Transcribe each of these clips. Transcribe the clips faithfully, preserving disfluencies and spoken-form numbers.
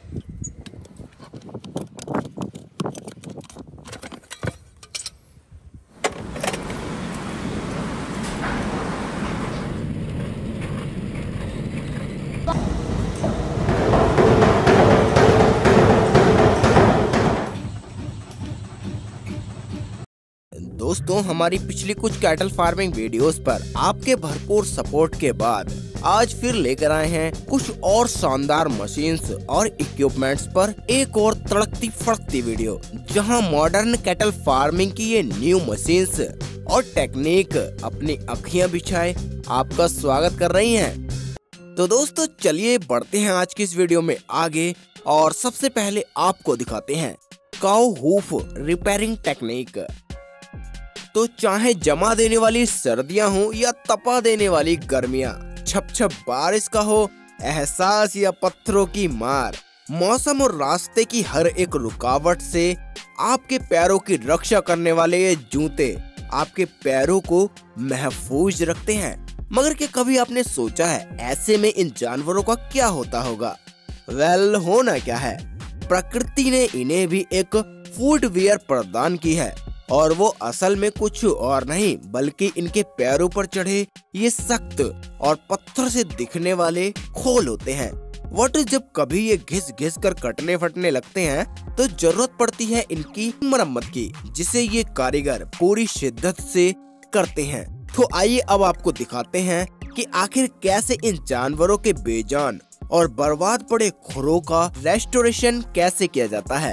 दोस्तों, हमारी पिछली कुछ कैटल फार्मिंग वीडियोस पर आपके भरपूर सपोर्ट के बाद आज फिर लेकर आए हैं कुछ और शानदार मशीन्स और इक्विपमेंट्स पर एक और तड़कती फड़कती वीडियो, जहां मॉडर्न कैटल फार्मिंग की ये न्यू मशीन्स और टेक्निक अपनी अखियां बिछाए आपका स्वागत कर रही हैं। तो दोस्तों, चलिए बढ़ते हैं आज की इस वीडियो में आगे और सबसे पहले आपको दिखाते हैं काऊ हूफ रिपेयरिंग टेक्निक। तो चाहे जमा देने वाली सर्दियां हो या तपा देने वाली गर्मियां, छप छप बारिश का हो एहसास या पत्थरों की मार, मौसम और रास्ते की हर एक रुकावट से आपके पैरों की रक्षा करने वाले ये जूते आपके पैरों को महफूज रखते हैं। मगर क्या कभी आपने सोचा है ऐसे में इन जानवरों का क्या होता होगा? वेल, होना क्या है, प्रकृति ने इन्हें भी एक फुटवियर प्रदान की है और वो असल में कुछ और नहीं बल्कि इनके पैरों पर चढ़े ये सख्त और पत्थर से दिखने वाले खोल होते हैं। वट जब कभी ये घिस घिस कर कटने फटने लगते हैं तो जरूरत पड़ती है इनकी मरम्मत की, जिसे ये कारीगर पूरी शिद्दत से करते हैं। तो आइए अब आपको दिखाते हैं कि आखिर कैसे इन जानवरों के बेजान और बर्बाद पड़े खुरों का रेस्टोरेशन कैसे किया जाता है।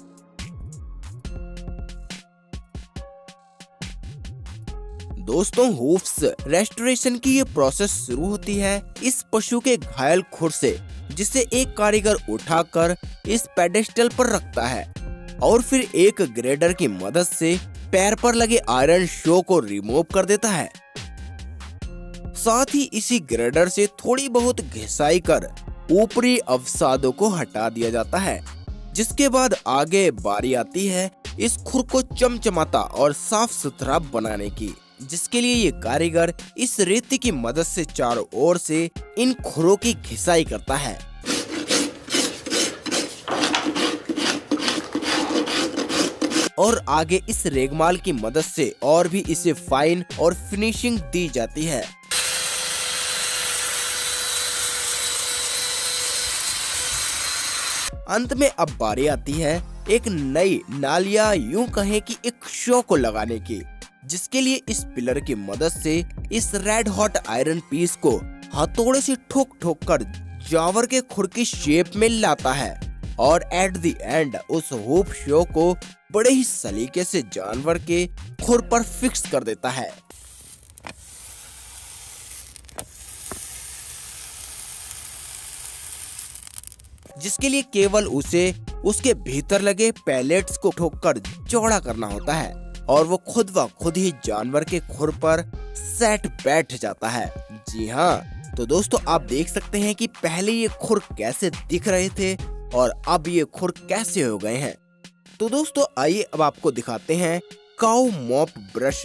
दोस्तों, हूफ्स रेस्टोरेशन की ये प्रोसेस शुरू होती है इस पशु के घायल खुर से, जिसे एक कारीगर उठाकर इस पेडेस्टल पर रखता है और फिर एक ग्रेडर की मदद से पैर पर लगे आयरन शो को रिमूव कर देता है। साथ ही इसी ग्रेडर से थोड़ी बहुत घिसाई कर ऊपरी अवसादों को हटा दिया जाता है, जिसके बाद आगे बारी आती है इस खुर को चमचमाता और साफ सुथरा बनाने की, जिसके लिए ये कारीगर इस रेती की मदद से चारों ओर से इन खुरों की घिसाई करता है। और आगे इस रेगमाल की मदद से और भी इसे फाइन और फिनिशिंग दी जाती है। अंत में अब बारी आती है एक नई नालिया, यूं कहें कि एक शो को लगाने की, जिसके लिए इस पिलर की मदद से इस रेड हॉट आयरन पीस को हथौड़े से ठोक ठोक कर जानवर के खुर की शेप में लाता है और एट द एंड उस हूप शो को बड़े ही सलीके से जानवर के खुर पर फिक्स कर देता है। जिसके लिए केवल उसे उसके भीतर लगे पैलेट्स को ठोककर चौड़ा करना होता है और वो खुद व खुद ही जानवर के खुर पर सेट बैठ जाता है। जी हाँ, तो दोस्तों आप देख सकते हैं कि पहले ये खुर कैसे दिख रहे थे और अब ये खुर कैसे हो गए हैं। तो दोस्तों आइए अब आपको दिखाते हैं काऊ मॉप ब्रश।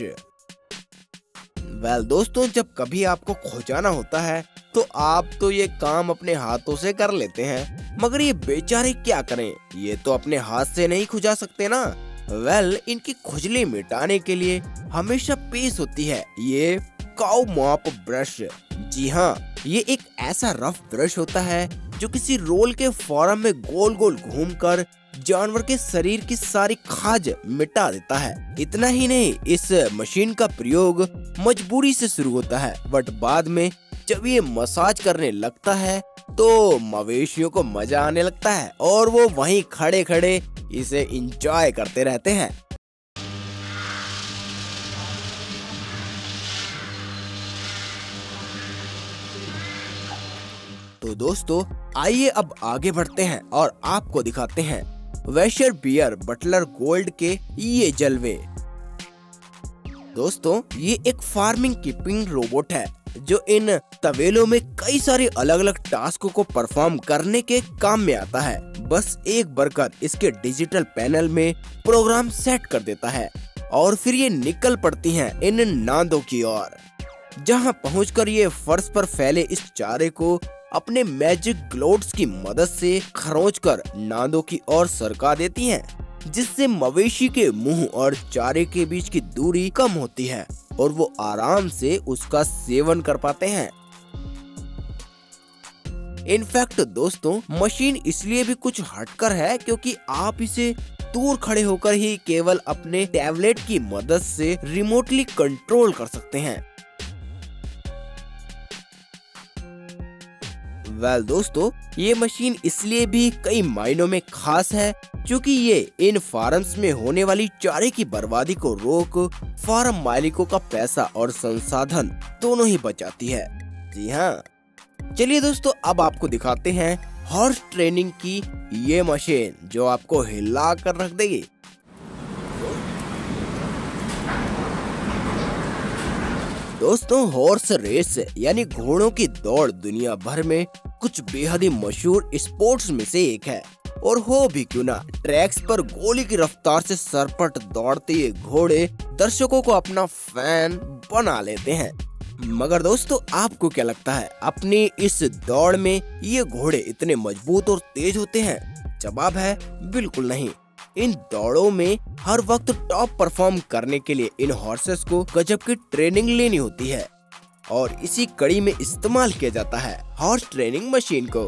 वेल दोस्तों, जब कभी आपको खुजाना होता है तो आप तो ये काम अपने हाथों से कर लेते हैं, मगर ये बेचारे क्या करें, ये तो अपने हाथ से नहीं खुजा सकते ना। वेल well, इनकी खुजली मिटाने के लिए हमेशा पेश होती है ये काऊ मॉप ब्रश। जी हाँ, ये एक ऐसा रफ ब्रश होता है जो किसी रोल के फॉर्म में गोल गोल घूमकर जानवर के शरीर की सारी खाज मिटा देता है। इतना ही नहीं, इस मशीन का प्रयोग मजबूरी से शुरू होता है, बट बाद में जब ये मसाज करने लगता है तो मवेशियों को मजा आने लगता है और वो वहीं खड़े खड़े इसे एंजॉय करते रहते हैं। तो दोस्तों आइए अब आगे बढ़ते हैं और आपको दिखाते हैं वैशर बियर बटलर गोल्ड के ये जलवे। दोस्तों ये एक फार्मिंग कीपिंग रोबोट है जो इन तवेलों में कई सारे अलग अलग टास्क को परफॉर्म करने के काम में आता है। बस एक बरकत इसके डिजिटल पैनल में प्रोग्राम सेट कर देता है और फिर ये निकल पड़ती हैं इन नांदों की ओर, जहां पहुंचकर ये फर्श पर फैले इस चारे को अपने मैजिक ग्लोव्स की मदद से खरोंचकर नादों की ओर सरका देती हैं, जिससे मवेशी के मुंह और चारे के बीच की दूरी कम होती है और वो आराम से उसका सेवन कर पाते हैं। इनफैक्ट दोस्तों, मशीन इसलिए भी कुछ हटकर है क्योंकि आप इसे दूर खड़े होकर ही केवल अपने टैबलेट की मदद से रिमोटली कंट्रोल कर सकते हैं। वेल well, दोस्तों, ये मशीन इसलिए भी कई मायनों में खास है क्योंकि ये इन फार्म्स में होने वाली चारे की बर्बादी को रोक फार्म मालिकों का पैसा और संसाधन दोनों ही बचाती है। जी हाँ, चलिए दोस्तों, अब आपको दिखाते हैं हॉर्स ट्रेनिंग की ये मशीन जो आपको हिला कर रख देगी। दोस्तों, हॉर्स रेस यानी घोड़ों की दौड़ दुनिया भर में कुछ बेहद ही मशहूर स्पोर्ट्स में से एक है और हो भी क्यों ना, ट्रैक्स पर गोली की रफ्तार से सरपट दौड़ते ये घोड़े दर्शकों को अपना फैन बना लेते हैं। मगर दोस्तों, आपको क्या लगता है, अपनी इस दौड़ में ये घोड़े इतने मजबूत और तेज होते हैं? जवाब है बिल्कुल नहीं। इन दौड़ों में हर वक्त टॉप परफॉर्म करने के लिए इन हॉर्सेस को गजब की ट्रेनिंग लेनी होती है और इसी कड़ी में इस्तेमाल किया जाता है हॉर्स ट्रेनिंग मशीन को।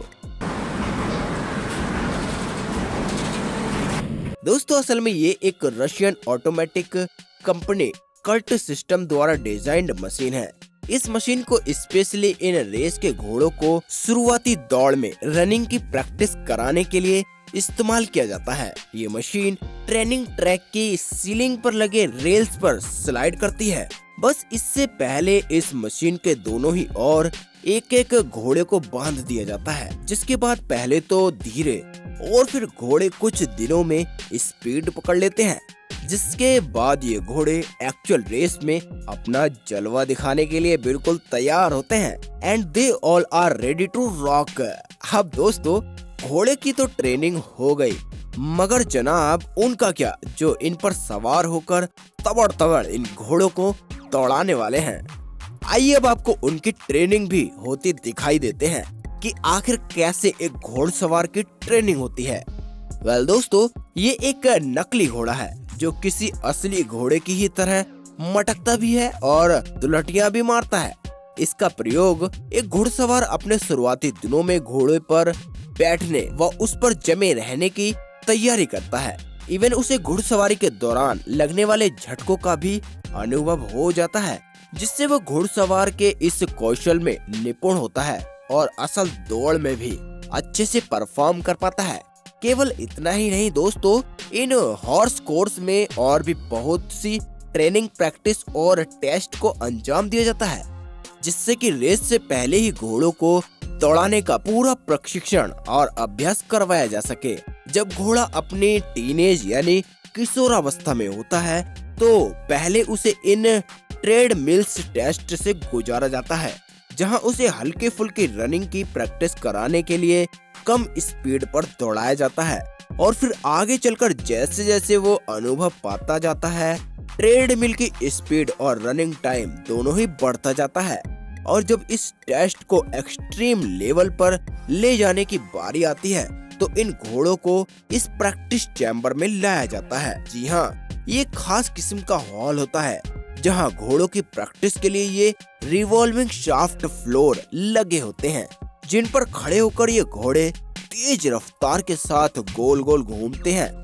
दोस्तों, असल में ये एक Russian automatic company Kurt system द्वारा डिजाइंड मशीन है। इस मशीन को स्पेशली इन रेस के घोड़ों को शुरुआती दौड़ में रनिंग की प्रैक्टिस कराने के लिए इस्तेमाल किया जाता है। ये मशीन ट्रेनिंग ट्रैक की सीलिंग पर लगे रेल्स पर स्लाइड करती है। बस इससे पहले इस मशीन के दोनों ही ओर एक एक घोड़े को बांध दिया जाता है, जिसके बाद पहले तो धीरे और फिर घोड़े कुछ दिनों में स्पीड पकड़ लेते हैं, जिसके बाद ये घोड़े एक्चुअल रेस में अपना जलवा दिखाने के लिए बिल्कुल तैयार होते हैं। And they all are ready to rock. अब दोस्तों, घोड़े की तो ट्रेनिंग हो गई, मगर जनाब उनका क्या जो इन पर सवार होकर तबड़ तबड़ इन घोड़ों को दौड़ाने वाले हैं। आइए अब आपको उनकी ट्रेनिंग भी होती दिखाई देते हैं कि आखिर कैसे एक घोड़सवार की ट्रेनिंग होती है। वेल well, दोस्तों, ये एक नकली घोड़ा है जो किसी असली घोड़े की ही तरह मटकता भी है और दुलहटियां भी मारता है। इसका प्रयोग एक घुड़सवार अपने शुरुआती दिनों में घोड़े पर बैठने व उस पर जमे रहने की तैयारी करता है। इवन उसे घुड़सवारी के दौरान लगने वाले झटकों का भी अनुभव हो जाता है, जिससे वो घुड़सवार के इस कौशल में निपुण होता है और असल दौड़ में भी अच्छे से परफॉर्म कर पाता है। केवल इतना ही नहीं दोस्तों, इन हॉर्स कोर्स में और भी बहुत सी ट्रेनिंग, प्रैक्टिस और टेस्ट को अंजाम दिया जाता है, जिससे कि रेस से पहले ही घोड़ों को दौड़ाने का पूरा प्रशिक्षण और अभ्यास करवाया जा सके। जब घोड़ा अपनी टीनेज यानी किशोरावस्था में होता है तो पहले उसे इन ट्रेड मिल्स टेस्ट से गुजारा जाता है, जहां उसे हल्के फुल्के रनिंग की प्रैक्टिस कराने के लिए कम स्पीड पर दौड़ाया जाता है और फिर आगे चलकर जैसे जैसे वो अनुभव पाता जाता है, ट्रेडमिल की स्पीड और रनिंग टाइम दोनों ही बढ़ता जाता है। और जब इस टेस्ट को एक्सट्रीम लेवल पर ले जाने की बारी आती है तो इन घोड़ों को इस प्रैक्टिस चैम्बर में लाया जाता है। जी हाँ, ये खास किस्म का हॉल होता है जहां घोड़ों की प्रैक्टिस के लिए ये रिवॉल्विंग शाफ्ट फ्लोर लगे होते हैं, जिन पर खड़े होकर ये घोड़े तेज रफ्तार के साथ गोल गोल घूमते हैं।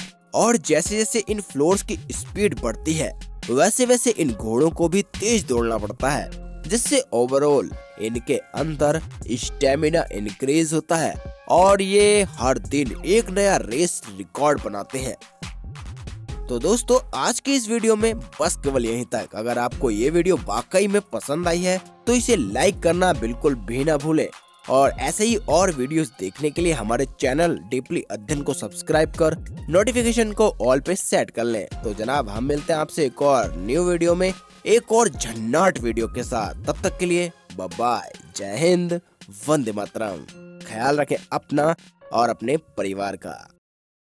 और जैसे जैसे इन फ्लोर्स की स्पीड बढ़ती है वैसे वैसे इन घोड़ों को भी तेज दौड़ना पड़ता है, जिससे ओवरऑल इनके अंदर स्टेमिना इंक्रीज होता है और ये हर दिन एक नया रेस रिकॉर्ड बनाते हैं। तो दोस्तों, आज की इस वीडियो में बस केवल यहीं तक। अगर आपको ये वीडियो वाकई में पसंद आई है तो इसे लाइक करना बिल्कुल भी ना भूलें और ऐसे ही और वीडियोस देखने के लिए हमारे चैनल डीपली अध्ययन को सब्सक्राइब कर नोटिफिकेशन को ऑल पे सेट कर लें। तो जनाब, हम मिलते हैं आपसे एक और न्यू वीडियो में एक और झन्नाट वीडियो के साथ। तब तक के लिए बाय बाय, जय हिंद, वंदे मातरम। ख्याल रखें अपना और अपने परिवार का।